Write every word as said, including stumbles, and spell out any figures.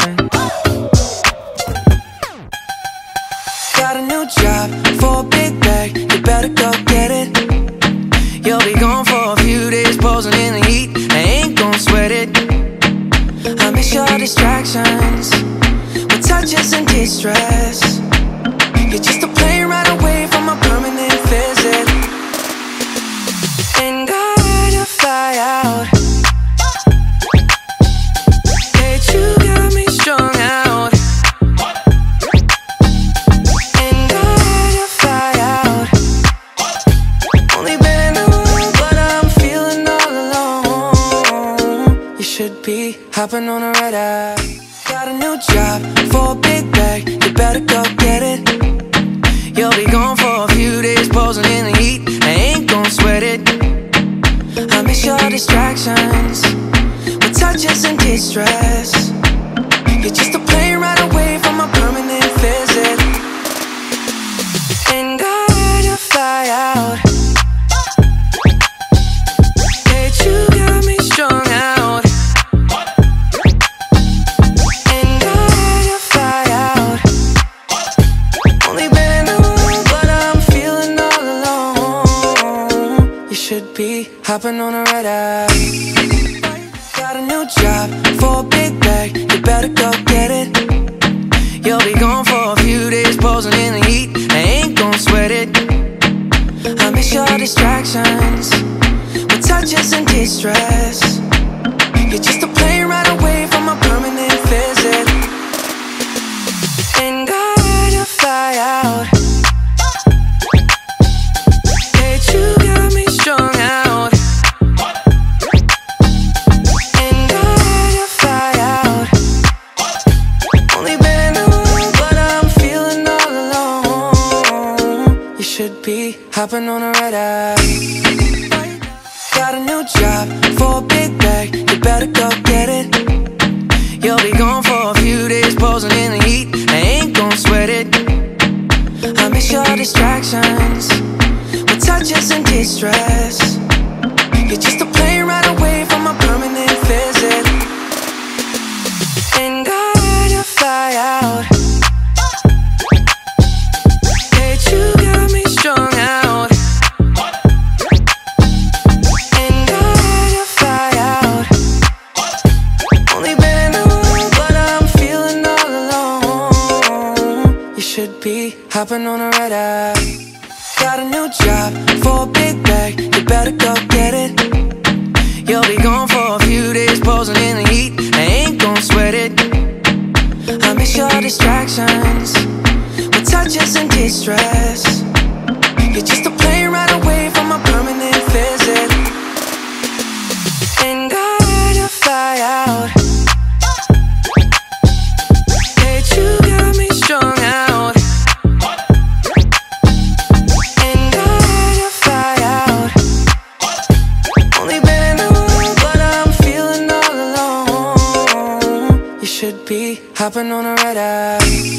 Got a new job for a big bag, you better go get it. You'll be gone for a few days, posing in the heat, I ain't gon' sweat it. I miss your distractions, with touches and distress. You're just a plane ride away from a permanent visit. Ain't gotta fly out, hey, you got me strung out. Ain't gotta fly out, only been in the room, but I'm feeling all alone. You should be hopping on a red eye. Got a new job for a big bag, you better go get it. You'll be gone for a few days, posing in the heat, I ain't gon' sweat it. I miss your distractions, with touches and distress. You're just a plane ride away from a permanent visit. Ain't gotta fly out, hey, you got me strung out. Ain't gotta fly out, only been in the room, but I'm feeling all alone. You should be hopping on a red eye. Got a new job for a big bag, you better go get it. You'll be gone for a few days, posing in the heat, I ain't gon' sweat it. I miss your distractions, with touches and distress. You're just a plane ride away from a permanent visit. Ain't gotta fly out, hey, you got me strung out. Ain't gotta fly out, only been in the room, but I'm feeling all alone. You should be hopping on a red eye. Got a new job for a big bag, you better go get it. You'll be gone for a few days, posing in the heat, I ain't gon' sweat it. I miss your distractions, with touches and distress. You're just a plane ride away from a permanent visit. Ain't gotta fly out, hey, you got me strung out. Ain't gotta fly out, only been in the room, but I'm feeling all alone. You should be hopping on a red eye. Got a new job for a big bag, you better go get it. You'll be gone for a few days, posing in the heat, I ain't gon' sweat it. I miss your distractions, with touches and distress. You're just a plane ride away from a permanent visit. Ain't gotta fly out, hey, you got me strung out. Ain't gotta fly out, only been in the room, but I'm feeling all alone. You should be hopping on a red eye.